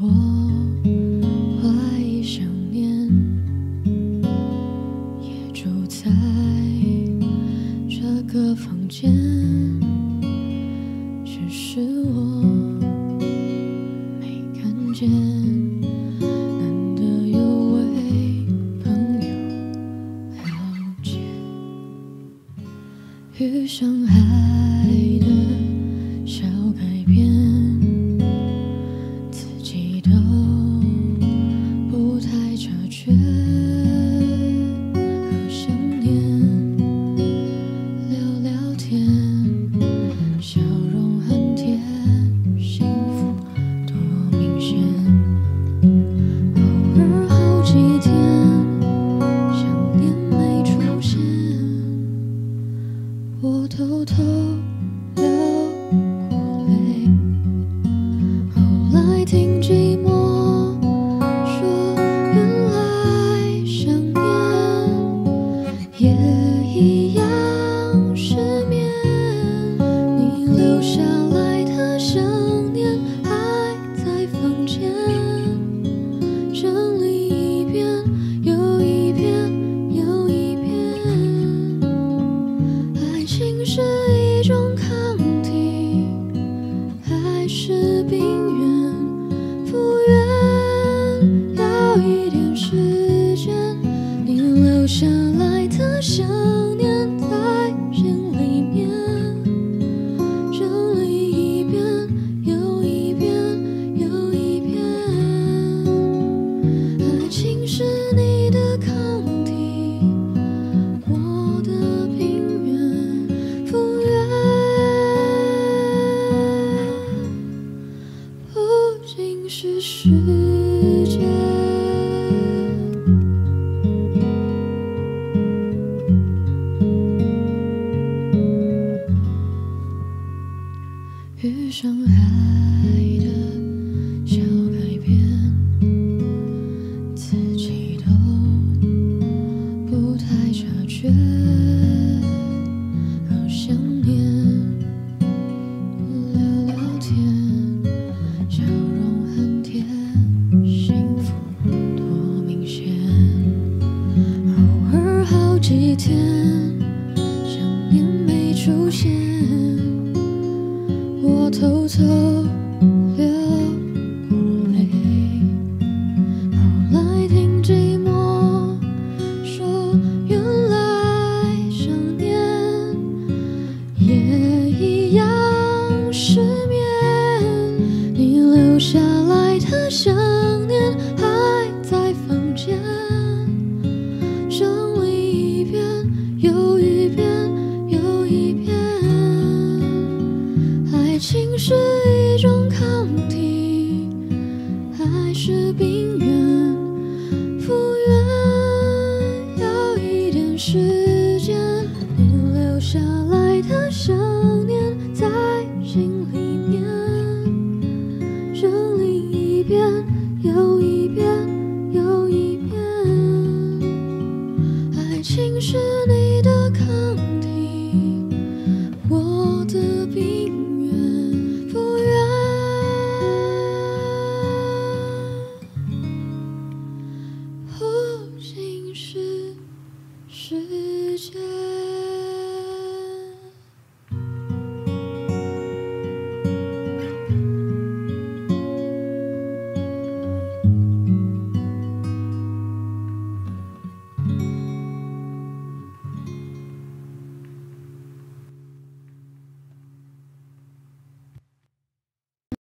我怀疑想念，也住在这个房间，只是我没看见。难得有位朋友了解，遇上海的小改变，自己都不太察觉。和想念聊聊天，笑容很甜，幸福多明显。偶尔好几天，想念没出现，我偷偷流过泪。后来听寂寞说，原来想念也一样失眠。你留下来的想念还在房间，整理一遍又一遍又一遍。爱情是一种抗体，还是病原？复原要一点时间。你留下来的想念在心里面，整理一遍又一遍又一遍。爱情是你的抗体，我的病原。复原不仅是时间。遇上海的小改变，自己都不太察觉。和想念聊聊天，笑容很甜，幸福多明显。偶尔好几天，想念没出现，我偷偷流过泪。后来听寂寞说，原来想念也一样失眠。你留下来的想念还在房间，整理一遍又一遍又一遍。爱情是一种抗体，还是病原？复原要一点时间。你留下来的想念在心里面，整理一遍又一遍又一遍。爱情是你的抗体，我的病原。复原不仅是时间。